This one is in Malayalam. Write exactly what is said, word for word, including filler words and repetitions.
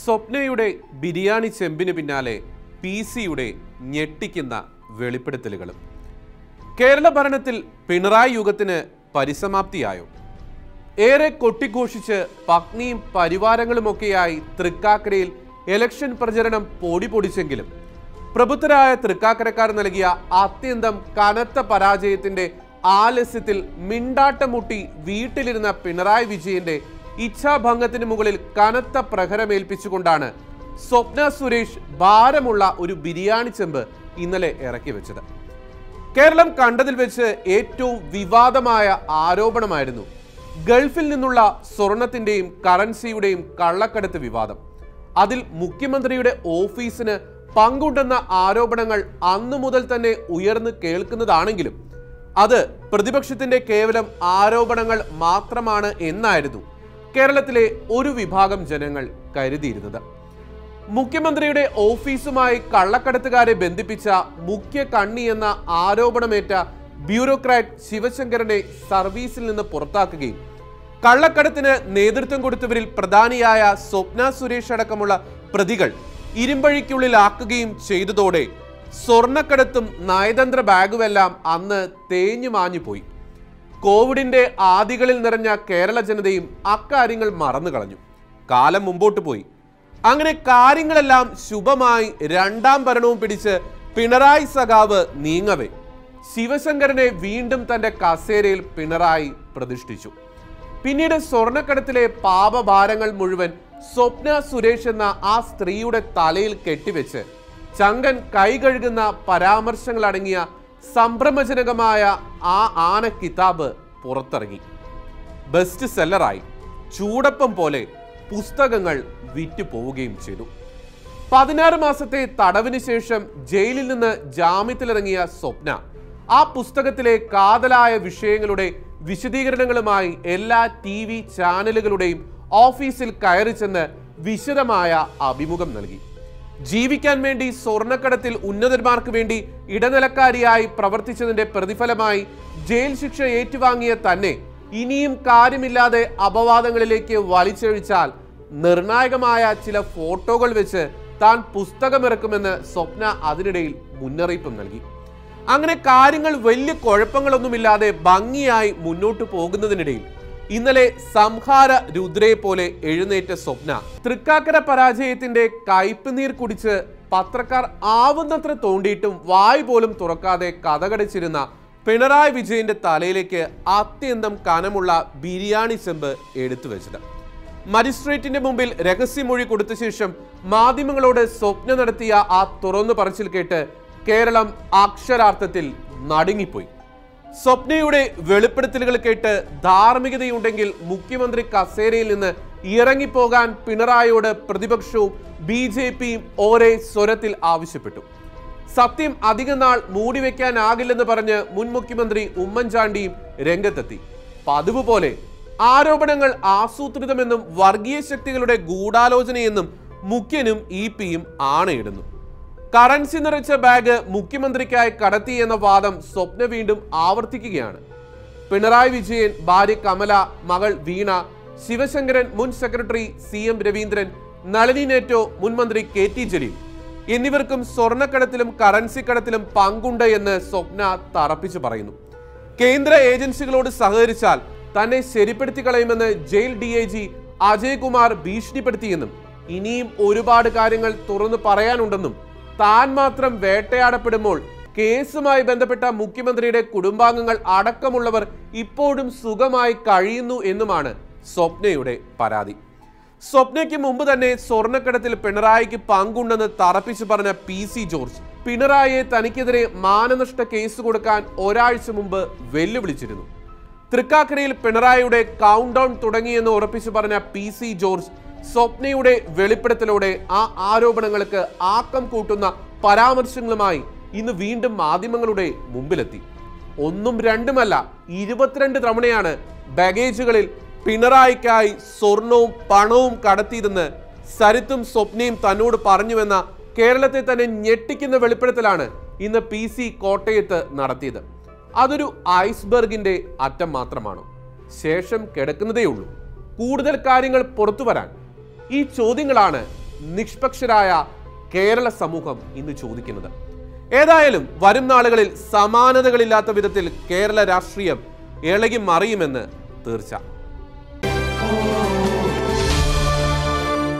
സ്വപ്നയുടെ ബിരിയാണി ചെമ്പിന് പിന്നാലെ പി സിയുടെ ഞെട്ടിക്കുന്ന വെളിപ്പെടുത്തലുകളും. കേരള ഭരണത്തിൽ പിണറായി യുഗത്തിന് പരിസമാപ്തിയായോ? ഏറെ കൊട്ടിഘോഷിച്ച് പത്നിയും പരിവാരങ്ങളുമൊക്കെയായി തൃക്കാക്കരയിൽ ഇലക്ഷൻ പ്രചരണം പൊടി പൊടിച്ചെങ്കിലും പ്രബുദ്ധരായ തൃക്കാക്കരക്കാർ നൽകിയ അത്യന്തം കനത്ത പരാജയത്തിന്റെ ആലസ്യത്തിൽ മിണ്ടാട്ടമുട്ടി വീട്ടിലിരുന്ന പിണറായി വിജയന്റെ ഇച്ഛാഭംഗത്തിന് മുകളിൽ കനത്ത പ്രഹരമേൽപ്പിച്ചുകൊണ്ടാണ് സ്വപ്ന സുരേഷ് ഭാരമുള്ള ഒരു ബിരിയാണി ചെമ്പ് ഇന്നലെ ഇറക്കി വെച്ചത്. കേരളം കണ്ടതിൽ വെച്ച് ഏറ്റവും വിവാദമായ ആരോപണമായിരുന്നു ഗൾഫിൽ നിന്നുള്ള സ്വർണത്തിന്റെയും കറൻസിയുടെയും കള്ളക്കടത്ത് വിവാദം. അതിൽ മുഖ്യമന്ത്രിയുടെ ഓഫീസിന് പങ്കുണ്ടെന്ന ആരോപണങ്ങൾ അന്നു മുതൽ തന്നെ ഉയർന്നു കേൾക്കുന്നതാണെങ്കിലും അത് പ്രതിപക്ഷത്തിന്റെ കേവലം ആരോപണങ്ങൾ മാത്രമാണ് എന്നായിരുന്നു കേരളത്തിലെ ഒരു വിഭാഗം ജനങ്ങൾ കരുതിയിരുന്നത്. മുഖ്യമന്ത്രിയുടെ ഓഫീസുമായി കള്ളക്കടത്തുകാരെ ബന്ധിപ്പിച്ച മുഖ്യ കണ്ണി എന്ന ആരോപണമേറ്റ ബ്യൂറോക്രാറ്റ് ശിവശങ്കരനെ സർവീസിൽ നിന്ന് പുറത്താക്കുകയും കള്ളക്കടത്തിന് നേതൃത്വം കൊടുത്തവരിൽ പ്രധാനിയായ സ്വപ്ന സുരേഷ് അടക്കമുള്ള പ്രതികൾ ഇരുമ്പഴിക്കുള്ളിലാക്കുകയും ചെയ്തതോടെ സ്വർണ്ണക്കടത്തും നയതന്ത്ര ബാഗുമെല്ലാം അന്ന് തേഞ്ഞു മാഞ്ഞു പോയി. കോവിഡിന്റെ ആദികളിൽ നിറഞ്ഞ കേരള ജനതയും അക്കാര്യങ്ങൾ മറന്നു കളഞ്ഞു. കാലം മുമ്പോട്ട് പോയി. അങ്ങനെ കാര്യങ്ങളെല്ലാം ശുഭമായി രണ്ടാം ഭരണവും പിടിച്ച് പിണറായി സഖാവ് നീങ്ങവേ ശിവശങ്കരനെ വീണ്ടും തന്റെ കസേരയിൽ പിണറായി പ്രതിഷ്ഠിച്ചു. പിന്നീട് സ്വർണ്ണക്കടത്തിലെ പാപഭാരങ്ങൾ മുഴുവൻ സ്വപ്ന സുരേഷ് എന്ന ആ സ്ത്രീയുടെ തലയിൽ കെട്ടിവെച്ച് ചങ്കൻ കൈകഴുകുന്ന പരാമർശങ്ങൾ അടങ്ങിയ സംഭ്രമജനകമായ ആ ആന കിതാബ് പുറത്തിറങ്ങി. ബെസ്റ്റ് സെല്ലറായി. ചൂടപ്പം പോലെ പുസ്തകങ്ങൾ വിറ്റു പോവുകയും ചെയ്തു. പതിനാറ് മാസത്തെ തടവിന് ശേഷം ജയിലിൽ നിന്ന് ജാമ്യത്തിലിറങ്ങിയ സ്വപ്ന ആ പുസ്തകത്തിലെ കാതലായ വിഷയങ്ങളുടെ വിശദീകരണങ്ങളുമായി എല്ലാ ടി വി ചാനലുകളുടെയും ഓഫീസിൽ കയറി ചെന്ന് വിശദമായ അഭിമുഖം നൽകി. ജീവിക്കാൻ വേണ്ടി സ്വർണ്ണക്കടത്തിൽ ഉന്നതന്മാർക്ക് വേണ്ടി ഇടനിലക്കാരിയായി പ്രവർത്തിച്ചതിന്റെ പ്രതിഫലമായി ജയിൽ ശിക്ഷ ഏറ്റുവാങ്ങിയ തന്നെ ഇനിയും കാര്യമില്ലാതെ അപവാദങ്ങളിലേക്ക് വലിച്ചഴിച്ചാൽ നിർണായകമായ ചില ഫോട്ടോകൾ വെച്ച് താൻ പുസ്തകമിറക്കുമെന്ന് സ്വപ്ന അതിനിടയിൽ മുന്നറിയിപ്പും നൽകി. അങ്ങനെ കാര്യങ്ങൾ വലിയ കുഴപ്പങ്ങളൊന്നുമില്ലാതെ ഭംഗിയായി മുന്നോട്ട് പോകുന്നതിനിടയിൽ ഇന്നലെ സംഹാര രുദ്രയെ പോലെ എഴുന്നേറ്റ സ്വപ്ന തൃക്കാക്കര പരാജയത്തിന്റെ കയ്പുനീർ കുടിച്ച് പത്രക്കാർ ആവുന്നത്ര തോണ്ടിയിട്ടും വായ് പോലും തുറക്കാതെ കഥകടിച്ചിരുന്ന പിണറായി വിജയന്റെ തലയിലേക്ക് അത്യന്തം കനമുള്ള ബിരിയാണി ചെമ്പ് എടുത്തു വെച്ചത്. മജിസ്ട്രേറ്റിന്റെ മുമ്പിൽ രഹസ്യമൊഴി കൊടുത്ത ശേഷം മാധ്യമങ്ങളോട് സ്വപ്ന നടത്തിയ ആ തുറന്നു പറച്ചിൽ കേട്ട് കേരളം അക്ഷരാർത്ഥത്തിൽ നടുങ്ങിപ്പോയി. സ്വപ്നയുടെ വെളിപ്പെടുത്തലുകൾ കേട്ട് ധാർമ്മികതയുണ്ടെങ്കിൽ മുഖ്യമന്ത്രി കസേരയിൽ നിന്ന് ഇറങ്ങിപ്പോകാൻ പിണറായിയോട് പ്രതിപക്ഷവും ബി ജെ പിയും ഒരേ സ്വരത്തിൽ ആവശ്യപ്പെട്ടു. സത്യം അധിക നാൾ മൂടിവെക്കാനാകില്ലെന്ന് പറഞ്ഞ് മുൻ മുഖ്യമന്ത്രി ഉമ്മൻചാണ്ടിയും രംഗത്തെത്തി. പതിവ് പോലെ ആരോപണങ്ങൾ ആസൂത്രിതമെന്നും വർഗീയ ശക്തികളുടെ ഗൂഢാലോചനയെന്നും മുഖ്യനും ഇ പിയും ആണയിടുന്നു. കറൻസി നിറച്ച ബാഗ് മുഖ്യമന്ത്രിക്കായി കടത്തി എന്ന വാദം സ്വപ്ന വീണ്ടും ആവർത്തിക്കുകയാണ്. പിണറായി വിജയൻ, ഭാര്യ കമല, മകൾ വീണ, ശിവശങ്കരൻ, മുൻ secretary C M Raveendran, Nalini Netto, മുൻ മന്ത്രി കെ ടി ജലീൽ എന്നിവർക്കും സ്വർണ്ണക്കടത്തിലും കറൻസി കടത്തിലും പങ്കുണ്ട് എന്ന് സ്വപ്ന തറപ്പിച്ചു പറയുന്നു. കേന്ദ്ര ഏജൻസികളോട് സഹകരിച്ചാൽ തന്നെ ശരിപ്പെടുത്തി കളയുമെന്ന് jail D I G Ajay Kumar ഭീഷണിപ്പെടുത്തിയെന്നും ഇനിയും ഒരുപാട് കാര്യങ്ങൾ തുറന്നു പറയാനുണ്ടെന്നും താൻ മാത്രം വേട്ടയാടപ്പെടുമ്പോൾ കേസുമായി ബന്ധപ്പെട്ട മുഖ്യമന്ത്രിയുടെ കുടുംബാംഗങ്ങൾ അടക്കമുള്ളവർ ഇപ്പോഴും സുഖമായി കഴിയുന്നു എന്നുമാണ് സ്വപ്നയുടെ പരാതി. സ്വപ്നയ്ക്ക് മുമ്പ് തന്നെ സ്വർണ്ണക്കടത്തിൽ പിണറായിക്ക് പങ്കുണ്ടെന്ന് തറപ്പിച്ചു പറഞ്ഞ പി സി ജോർജ് പിണറായിയെ തനിക്കെതിരെ മാനനഷ്ട കേസ് കൊടുക്കാൻ ഒരാഴ്ച മുമ്പ് വെല്ലുവിളിച്ചിരുന്നു. തൃക്കാക്കരയിൽ പിണറായിയുടെ കൗണ്ട് ഡൗൺ തുടങ്ങിയെന്ന് ഉറപ്പിച്ചു പറഞ്ഞ പി സി ജോർജ് സ്വപ്നയുടെ വെളിപ്പെടുത്തലോടെ ആ ആരോപണങ്ങൾക്ക് ആക്കം കൂട്ടുന്ന പരാമർശങ്ങളുമായി ഇന്ന് വീണ്ടും മാധ്യമങ്ങളുടെ മുമ്പിലെത്തി. ഒന്നും രണ്ടുമല്ല, ഇരുപത്തിരണ്ട് തവണയാണ് ബാഗേജുകളിൽ പിണറായിക്കായി സ്വർണവും പണവും കടത്തിയതെന്ന് സരിത്തും സ്വപ്നയും തന്നോട് പറഞ്ഞുവെന്ന കേരളത്തെ തന്നെ ഞെട്ടിക്കുന്ന വെളിപ്പെടുത്തലാണ് ഇന്ന് പി സി കോട്ടയത്ത് നടത്തിയത്. അതൊരു ഐസ്ബർഗിന്റെ അറ്റം മാത്രമാണോ? ശേഷം കിടക്കുന്നതേയുള്ളൂ. കൂടുതൽ കാര്യങ്ങൾ പുറത്തു വരാൻ. ഈ ചോദ്യങ്ങളാണ് നിഷ്പക്ഷരായ കേരള സമൂഹം ഇന്ന് ചോദിക്കുന്നത്. ഏതായാലും വരും നാളുകളിൽ സമാനതകളില്ലാത്ത വിധത്തിൽ കേരള രാഷ്ട്രീയം ഇളകി മറിയുമെന്ന് തീർച്ച.